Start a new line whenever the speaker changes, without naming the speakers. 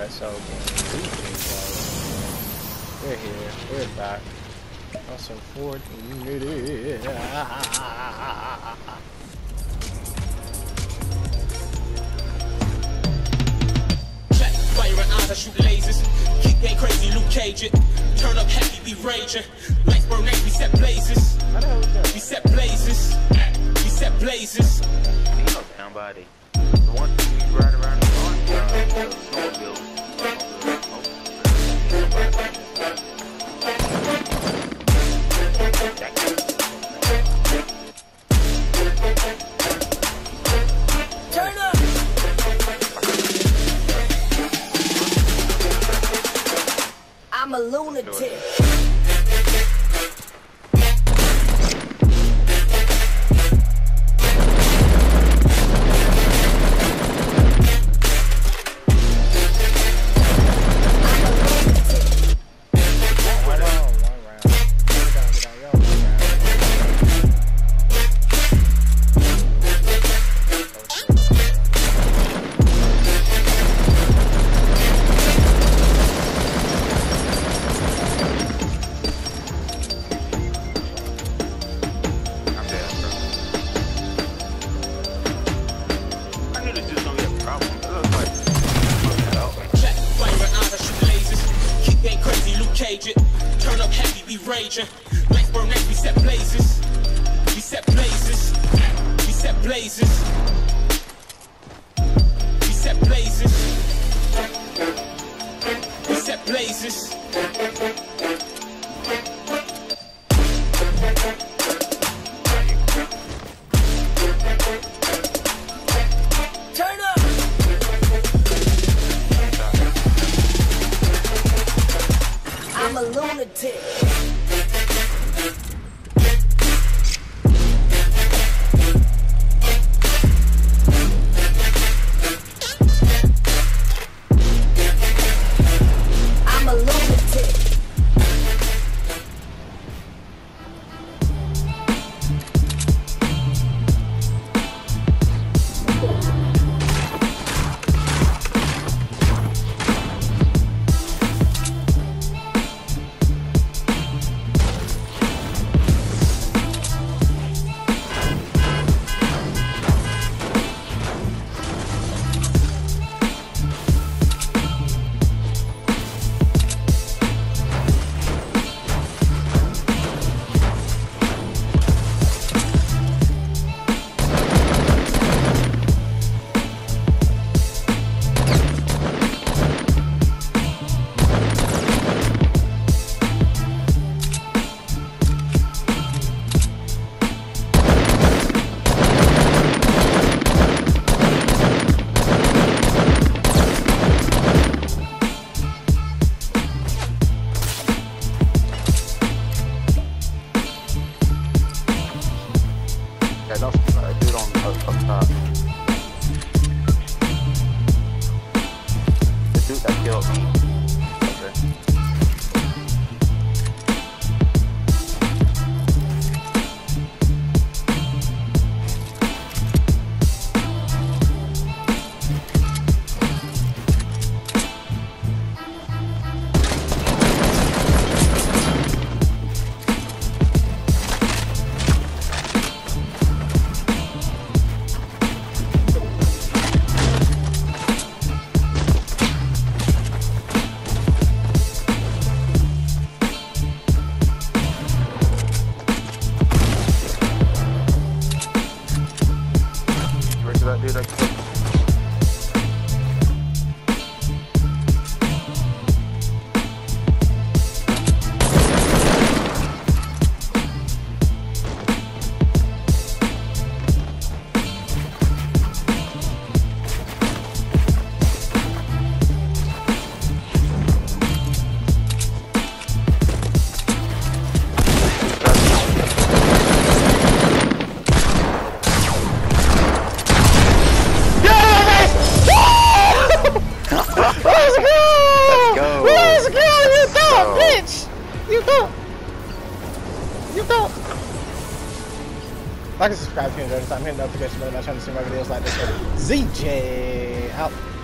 so we're here. We're back. Awesome Fortnite.
Fire and eyes, I shoot lasers. Kick game crazy, Luke Cage it. Turn up heavy, we raging. Lights burn next, we set blazes. We set blazes. We set blazes.
You know, down body. The one thing you ride around the lawn, snowmobile.
Turn up. I'm a lunatic. Cage it, turn up heavy, we raging. Lights burn next, we set blazes. We set blazes. We set blazes. We set blazes. We set blazes. Turn up. I'm a lunatic. I'm a lunatic.
Yeah, that's a dude on up top. The dude that killed me. Okay. That dude I killed.
Like and subscribe if you enjoyed this. I'm hitting the notification button. I'm trying to see more videos like this. ZJ out.